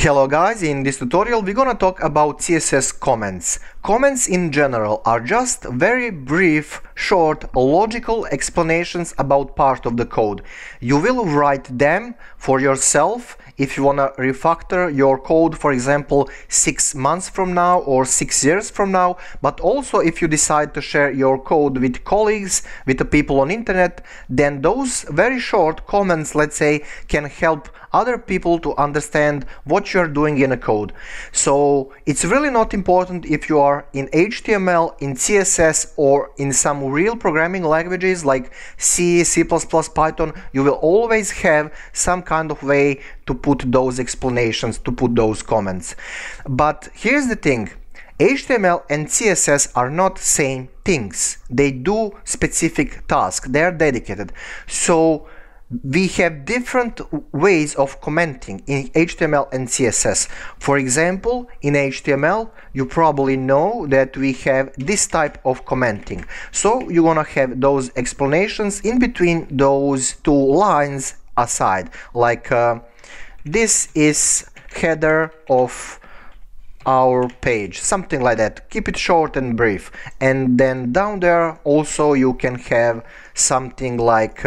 Hello guys, in this tutorial we're gonna talk about CSS comments. Comments in general are just very brief, short, logical explanations about part of the code. You will write them for yourself if you wanna refactor your code, for example, 6 months from now or 6 years from now, but also if you decide to share your code with colleagues, with the people on internet, then those very short comments, let's say, can help other people to understand what you're doing in a code. So it's really not important if you are in HTML, in CSS, or in some real programming languages like C, C++, Python. You will always have some kind of way to put those explanations, to put those comments. But here's the thing. HTML and CSS are not same things. They do specific tasks. They are dedicated. So we have different ways of commenting in HTML and CSS. For example, in HTML, you probably know that we have this type of commenting. So you're gonna have those explanations in between those two lines aside. Like this is header of our page, something like that. Keep it short and brief. And then down there also you can have something like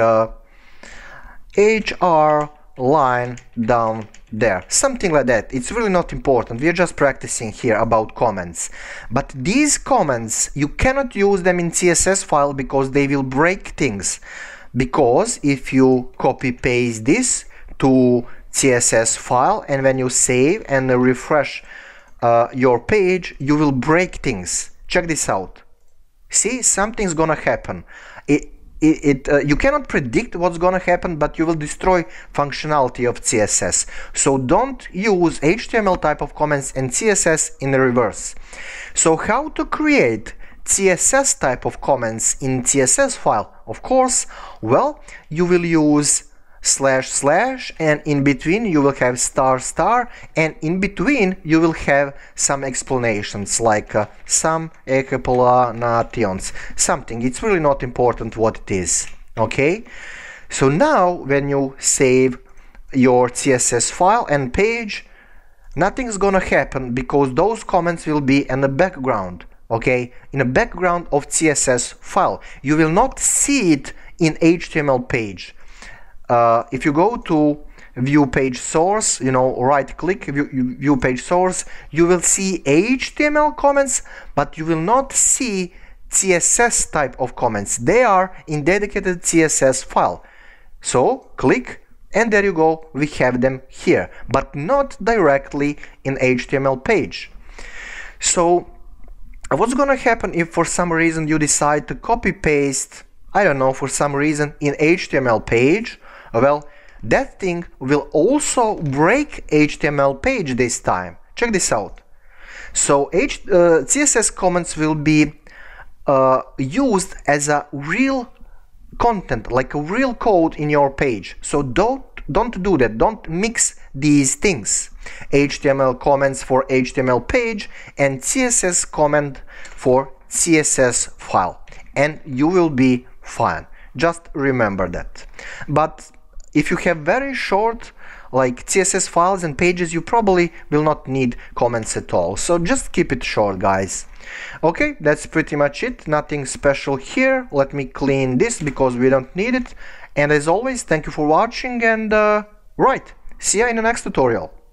HR line down there, something like that. It's really not important. We are just practicing here about comments. But these comments, you cannot use them in CSS file because they will break things. Because if you copy paste this to CSS file and when you save and refresh your page, you will break things. Check this out. See, something's gonna happen. You cannot predict what's gonna happen, but you will destroy functionality of CSS. So don't use HTML type of comments and CSS in the reverse. So how to create CSS type of comments in CSS file? Of course, well, you will use // and in between you will have ***, and in between you will have some explanations like some explanations, something. It's really not important what it is. Okay, so now when you save your CSS file and page, nothing's gonna happen because those comments will be in the background. Okay, in the background of CSS file. You will not see it in HTML page. If you go to view page source, right click, view page source, you will see HTML comments, but you will not see CSS type of comments. They are in dedicated CSS file. So click and there you go, we have them here, but not directly in HTML page. So what's gonna happen if for some reason you decide to copy paste, I don't know, for some reason in HTML page? Well, that thing will also break HTML page this time. Check this out. So CSS comments will be used as a real content, like a real code in your page. So don't do that. Don't mix these things. HTML comments for HTML page and CSS comment for CSS file, and you will be fine. Just remember that. But if you have very short like CSS files and pages, you probably will not need comments at all. So just keep it short, guys. Okay, that's pretty much it. Nothing special here. Let me clean this because we don't need it. And as always, thank you for watching and right, see you in the next tutorial.